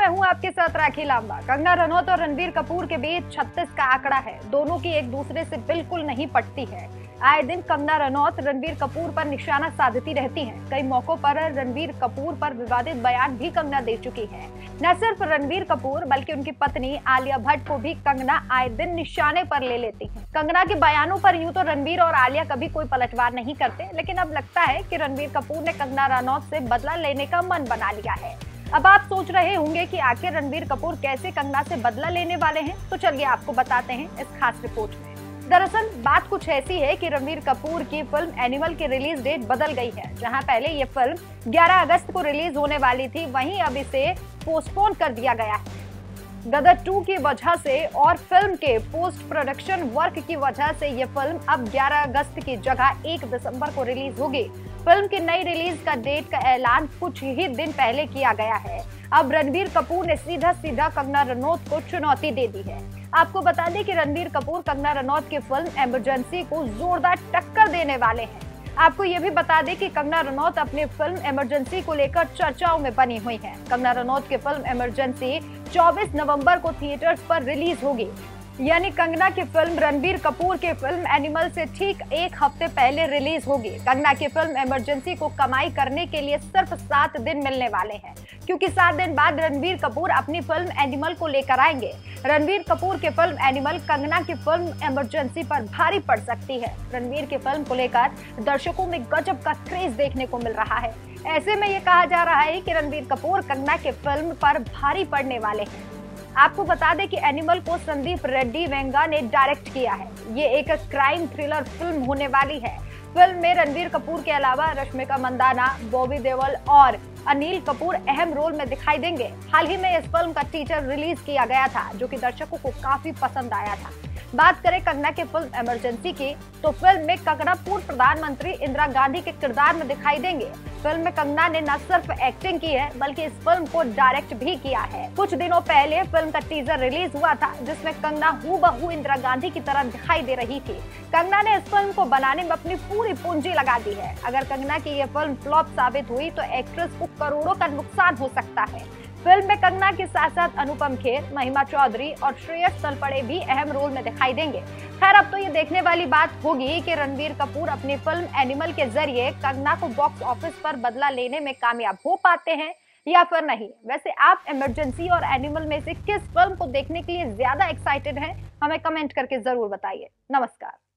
हूं आपके साथ राखी लांबा। कंगना रनौत और रणबीर कपूर के बीच 36 का आंकड़ा है। दोनों की एक दूसरे से बिल्कुल नहीं पटती है। आए दिन कंगना रनौत रणबीर कपूर पर निशाना साधती रहती हैं। कई मौकों पर रणबीर कपूर पर विवादित बयान भी कंगना दे चुकी है। न सिर्फ रणबीर कपूर बल्कि उनकी पत्नी आलिया भट्ट को भी कंगना आए दिन निशाने पर ले लेती है। कंगना के बयानों पर यूं तो रणबीर और आलिया कभी कोई पलटवार नहीं करते, लेकिन अब लगता है कि रणबीर कपूर ने कंगना रनौत से बदला लेने का मन बना लिया है। अब आप सोच रहे होंगे कि आखिर रणबीर कपूर कैसे कंगना से बदला लेने वाले हैं, तो चलिए आपको बताते हैं इस खास रिपोर्ट में। दरअसल बात कुछ ऐसी है कि रणबीर कपूर की फिल्म एनिमल की रिलीज डेट बदल गई है। जहां पहले ये फिल्म 11 अगस्त को रिलीज होने वाली थी, वहीं अब इसे पोस्टपोन कर दिया गया है। गदर 2 की वजह से और फिल्म के पोस्ट प्रोडक्शन वर्क की वजह से ये फिल्म अब 11 अगस्त की जगह 1 दिसंबर को रिलीज होगी। फिल्म की नई रिलीज का डेट का ऐलान कुछ ही दिन पहले किया गया है। अब रणबीर कपूर ने सीधा कंगना रनौत को चुनौती दे दी है। आपको बता दें कि रणबीर कपूर कंगना रनौत की फिल्म इमरजेंसी को जोरदार टक्कर देने वाले हैं। आपको ये भी बता दें कि कंगना रनौत अपनी फिल्म इमरजेंसी को लेकर चर्चाओं में बनी हुई है। कंगना रनौत की फिल्म इमरजेंसी 24 नवंबर को थिएटर्स पर रिलीज होगी। यानी कंगना की फिल्म रणबीर कपूर की फिल्म एनिमल से ठीक 1 हफ्ते पहले रिलीज होगी। कंगना की फिल्म इमरजेंसी को कमाई करने के लिए सिर्फ 7 दिन मिलने वाले हैं, क्योंकि 7 दिन बाद रणबीर कपूर अपनी फिल्म एनिमल को लेकर आएंगे। रणबीर कपूर की फिल्म एनिमल कंगना की फिल्म इमरजेंसी पर भारी पड़ सकती है। रणबीर की फिल्म को लेकर दर्शकों में गजब का क्रेज देखने को मिल रहा है। ऐसे में ये कहा जा रहा है कि रणबीर कपूर कंगना की फिल्म पर भारी पड़ने वाले हैं। आपको बता दें कि एनिमल को संदीप रेड्डी वेंगा ने डायरेक्ट किया है। ये एक क्राइम थ्रिलर फिल्म होने वाली है। फिल्म में रणबीर कपूर के अलावा रश्मिका मंदाना, बॉबी देओल और अनिल कपूर अहम रोल में दिखाई देंगे। हाल ही में इस फिल्म का टीजर रिलीज किया गया था, जो कि दर्शकों को काफी पसंद आया था। बात करें कंगना की फिल्म इमरजेंसी की, तो फिल्म में कंगना पूर्व प्रधानमंत्री इंदिरा गांधी के किरदार में दिखाई देंगे। फिल्म में कंगना ने न सिर्फ एक्टिंग की है, बल्कि इस फिल्म को डायरेक्ट भी किया है। कुछ दिनों पहले फिल्म का टीजर रिलीज हुआ था, जिसमें कंगना हूबहू इंदिरा गांधी की तरह दिखाई दे रही थी। कंगना ने इस फिल्म को बनाने में अपनी पूरी पूंजी लगा दी है। अगर कंगना की ये फिल्म फ्लॉप साबित हुई तो एक्ट्रेस को करोड़ों का नुकसान हो सकता है। फिल्म में कंगना के साथ साथ अनुपम खेर, महिमा चौधरी और श्रेयस तलपड़े भी अहम रोल में दिखाई देंगे। खैर, अब तो ये देखने वाली बात होगी कि रणबीर कपूर अपनी फिल्म एनिमल के जरिए कंगना को बॉक्स ऑफिस पर बदला लेने में कामयाब हो पाते हैं या फिर नहीं। वैसे आप इमरजेंसी और एनिमल में से किस फिल्म को देखने के लिए ज्यादा एक्साइटेड हैं, हमें कमेंट करके जरूर बताइए। नमस्कार।